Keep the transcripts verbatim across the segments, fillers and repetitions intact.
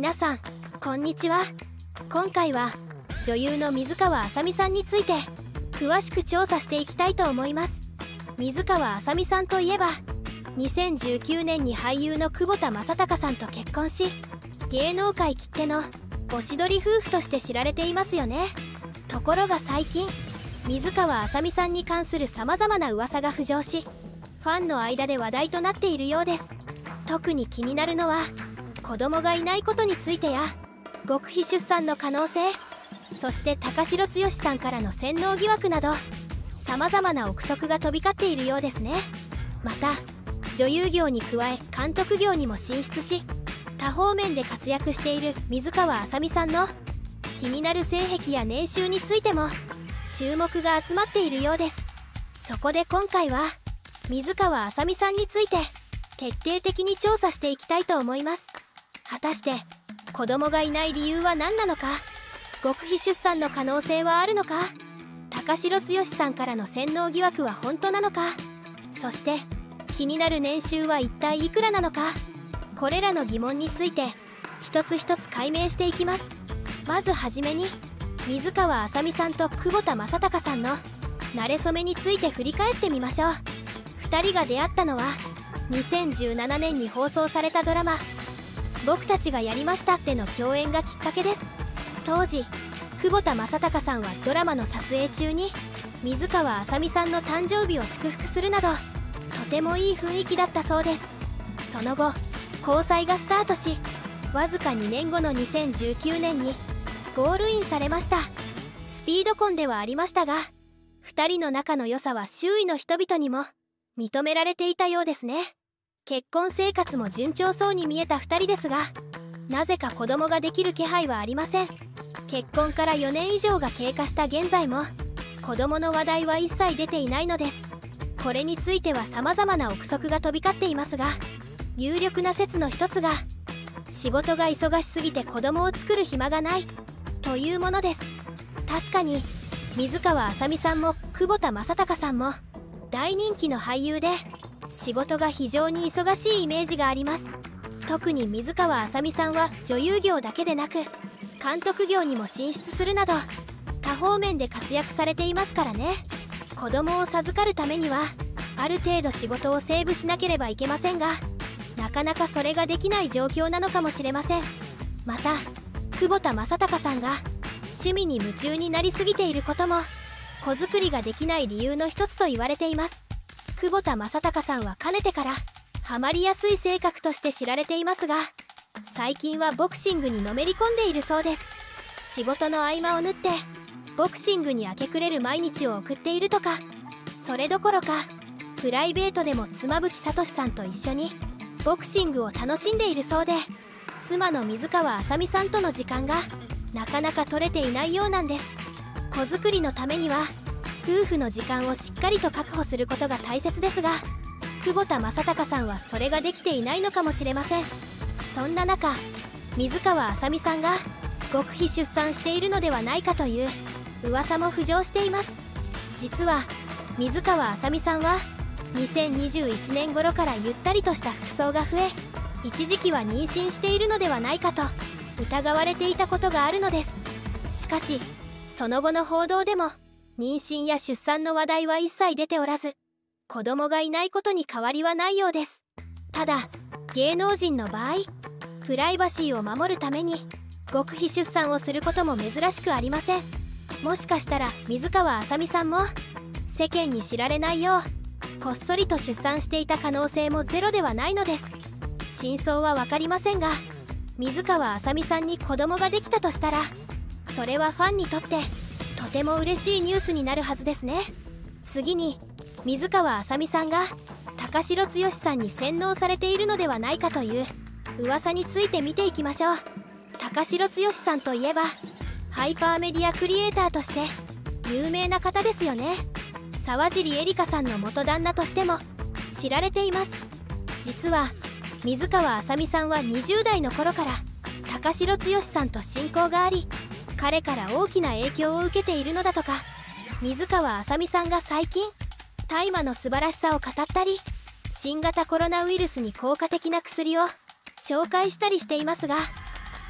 皆さんこんにちは。今回は女優の水川あさみさんについて詳しく調査していきたいと思います。水川あさみさんといえばにせんじゅうきゅうねんに俳優の久保田正孝さんと結婚し、芸能界きってのおしどり夫婦として知られていますよね。ところが最近水川あさみさんに関するさまざまな噂が浮上し、ファンの間で話題となっているようです。特に気になるのは子供がいないことについてや極秘出産の可能性、そして高城剛さんからの洗脳疑惑などさまざまな憶測が飛び交っているようですね。また女優業に加え監督業にも進出し、多方面で活躍している水川あさみさんの気になる性癖や年収についても注目が集まっているようです。そこで今回は水川あさみさんについて徹底的に調査していきたいと思います。果たして子供がいない理由は何なのか、極秘出産の可能性はあるのか、高城剛さんからの洗脳疑惑は本当なのか、そして気になる年収は一体いくらなのか、これらの疑問について一つ一つ解明していきます。まずはじめに水川あさみさんと久保田正孝さんの馴れ初めについて振り返ってみましょう。ふたりが出会ったのはにせんじゅうななねんに放送されたドラマ「僕たちがやりました」での共演がきっかけです。当時久保田正孝さんはドラマの撮影中に水川あさみさんの誕生日を祝福するなどとてもいい雰囲気だったそうです。その後交際がスタートし、わずかにねんごのにせんじゅうきゅうねんにゴールインされました。スピード婚ではありましたが、ふたりの仲の良さは周囲の人々にも認められていたようですね。結婚生活も順調そうに見えたふたりですが、なぜか子供ができる気配はありません。結婚からよねん以上が経過した現在も子供の話題は一切出ていないのです。これについてはさまざまな憶測が飛び交っていますが、有力な説の一つが仕事が忙しすぎて子供を作る暇がないというものです。確かに水川あさみさんも久保田正孝さんも大人気の俳優で仕事が非常に忙しいイメージがあります。特に水川あさみさんは女優業だけでなく監督業にも進出するなど多方面で活躍されていますからね。子供を授かるためにはある程度仕事をセーブしなければいけませんが、なかなかそれができない状況なのかもしれません。また久保田正孝さんが趣味に夢中になりすぎていることも子作りができない理由の一つと言われています。久保田正孝さんはかねてからハマりやすい性格として知られていますが、最近はボクシングにのめり込んでいるそうです。仕事の合間を縫ってボクシングに明け暮れる毎日を送っているとか。それどころかプライベートでも妻夫木聡さんと一緒にボクシングを楽しんでいるそうで、妻の水川あさみさんとの時間がなかなか取れていないようなんです。子作りのためには夫婦の時間をしっかりと確保することが大切ですが、久保田正孝さんはそれができていないのかもしれません。そんな中水川あさみさんが極秘出産しているのではないかという噂も浮上しています。実は水川あさみさんはにせんにじゅういちねん頃からゆったりとした服装が増え、一時期は妊娠しているのではないかと疑われていたことがあるのです。しかしその後の報道でも妊娠や出産の話題は一切出ておらず、子供がいないことに変わりはないようです。ただ芸能人の場合、プライバシーを守るために極秘出産をすることも珍しくありません。もしかしたら水川あさみさんも世間に知られないようこっそりと出産していた可能性もゼロではないのです。真相は分かりませんが、水川あさみさんに子供ができたとしたらそれはファンにとってとても嬉しいニュースになるはずですね。次に水川あさみさんが高城剛さんに洗脳されているのではないかという噂について見ていきましょう。高城剛さんといえばハイパーメディアクリエイターとして有名な方ですよね。沢尻エリカさんの元旦那としても知られています。実は水川あさみさんはにじゅう代の頃から高城剛さんと親交があり、彼から大きな影響を受けているのだとか。水川あさみさんが最近大麻の素晴らしさを語ったり、新型コロナウイルスに効果的な薬を紹介したりしていますが、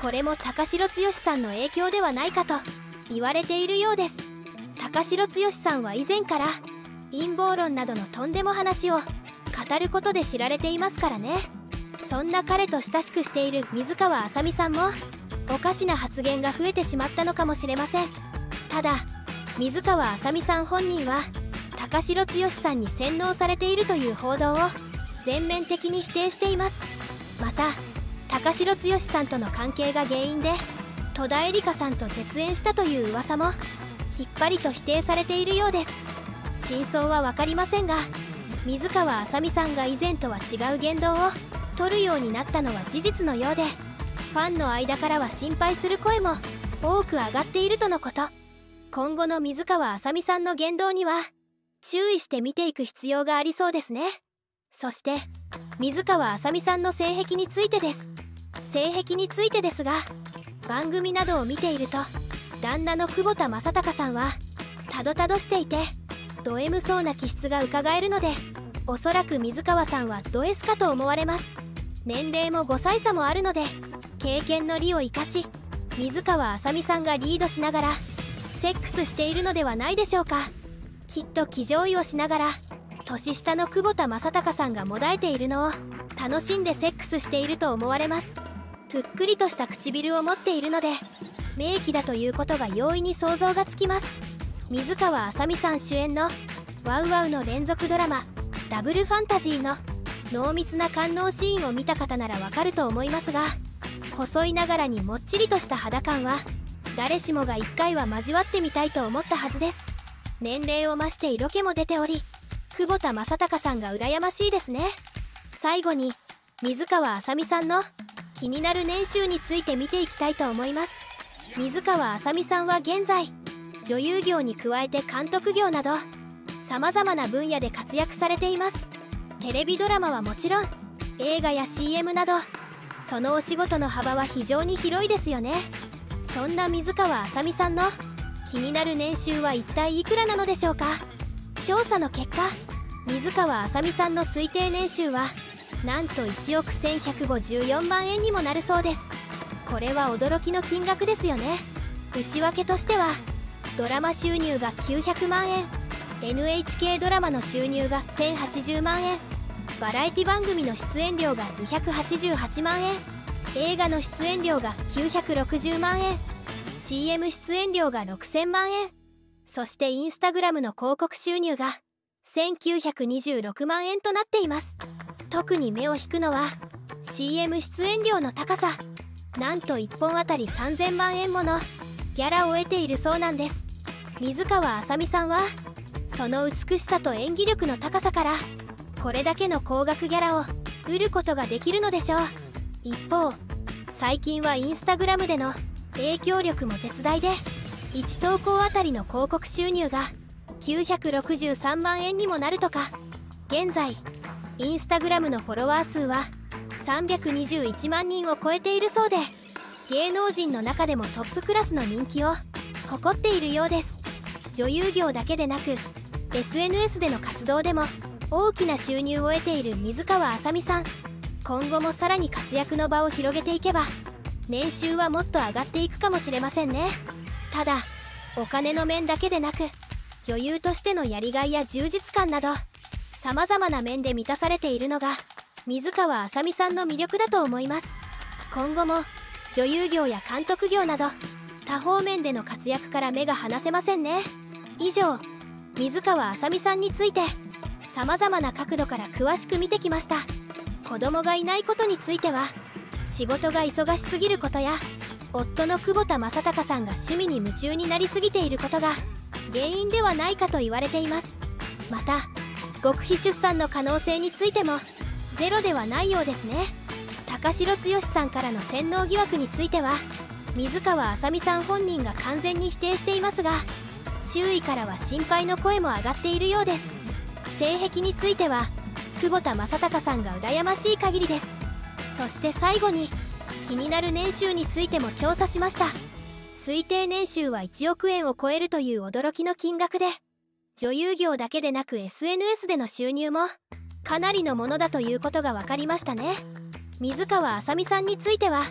これも高城剛さんの影響ではないかと言われているようです。高城剛さんは以前から陰謀論などのとんでも話を語ることで知られていますからね。そんな彼と親しくしている水川あさみさんもおかしな発言が増えてしまったのかもしれません。ただ水川あさみさん本人は高城剛さんに洗脳されているという報道を全面的に否定しています。また高城剛さんとの関係が原因で戸田恵梨香さんと絶縁したという噂もきっぱりと否定されているようです。真相は分かりませんが、水川あさみさんが以前とは違う言動を取るようになったのは事実のようで、ファンの間からは心配する声も多く上がっているとのこと。今後の水川あさみさんの言動には注意して見ていく必要がありそうですね。そして水川あさみさんの性癖についてです。性癖についてですが、番組などを見ていると旦那の久保田正孝さんはたどたどしていてド M そうな気質がうかがえるので、おそらく水川さんはド S かと思われます。年齢もごさい差もあるので経験の利を生かし水川あさみさんがリードしながらセックスしているのではないでしょうか。きっと騎乗位をしながら年下の久保田正孝さんがもだえているのを楽しんでセックスしていると思われます。ぷっくりとした唇を持っているので名器だということが容易に想像がつきます。水川あさみさん主演のワウワウの連続ドラマダブルファンタジーの濃密な官能シーンを見た方ならわかると思いますが、細いながらにもっちりとした肌感は誰しもがいっかいは交わってみたいと思ったはずです。年齢を増して色気も出ており久保田正孝さんが羨ましいですね。最後に水川あさみさんの気になる年収について見ていきたいと思います。水川あさみさんは現在女優業に加えて監督業などさまざまな分野で活躍されています。テレビドラマはもちろん映画や シーエム などそのお仕事の幅は非常に広いですよね。そんな水川あさみさんの気になる年収は一体いくらなのでしょうか。調査の結果、水川あさみさんの推定年収はなんといちおくせんひゃくごじゅうよんまんえんにもなるそうです。これは驚きの金額ですよね。内訳としてはドラマ収入がきゅうひゃくまんえん、 エヌエイチケー ドラマの収入がせんはちじゅうまんえん、バラエティ番組の出演料がにひゃくはちじゅうはちまんえん、映画の出演料がきゅうひゃくろくじゅうまんえん、 シーエム 出演料がろくせんまんえん、そしてインスタグラムの広告収入がせんきゅうひゃくにじゅうろくまんえんとなっています。特に目を引くのは シーエム 出演料の高さ。なんといっぽんあたりさんぜんまんえんものギャラを得ているそうなんです。水川あさみさんはその美しさと演技力の高さからこれだけの高額ギャラを売ることができるのでしょう。一方最近はインスタグラムでの影響力も絶大でいち投稿あたりの広告収入がきゅうひゃくろくじゅうさんまんえんにもなるとか。現在インスタグラムのフォロワー数はさんびゃくにじゅういちまんにんを超えているそうで、芸能人の中でもトップクラスの人気を誇っているようです。女優業だけでなく エスエヌエス での活動でも大きな収入を得ている水川あさみさん。今後もさらに活躍の場を広げていけば年収はもっと上がっていくかもしれませんね。ただお金の面だけでなく女優としてのやりがいや充実感などさまざまな面で満たされているのが水川あさみさんの魅力だと思います。今後も女優業や監督業など多方面での活躍から目が離せませんね。以上、水川あさみさんについてさまざまな角度から詳しく見てきました。子供がいないことについては仕事が忙しすぎることや夫の久保田正孝さんが趣味に夢中になりすぎていることが原因ではないかと言われています。また極秘出産の可能性についてもゼロではないようですね。高城剛さんからの洗脳疑惑については水川あさみさん本人が完全に否定していますが、周囲からは心配の声も上がっているようです。性癖については久保田正孝さんが羨ましい限りです。そして最後に気になる年収についても調査しました。推定年収はいちおくえんを超えるという驚きの金額で、女優業だけでなく エスエヌエス での収入もかなりのものだということが分かりましたね。水川あさみさんについては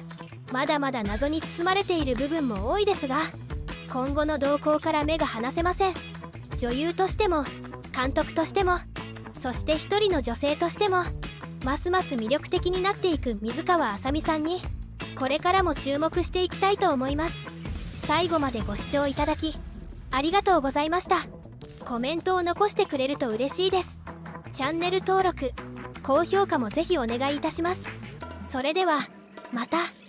まだまだ謎に包まれている部分も多いですが、今後の動向から目が離せません。女優としても監督としても、そして一人の女性としても、ますます魅力的になっていく水川あさみさんにこれからも注目していきたいと思います。最後までご視聴いただきありがとうございました。コメントを残してくれると嬉しいです。チャンネル登録高評価もぜひお願いいたします。それではまた。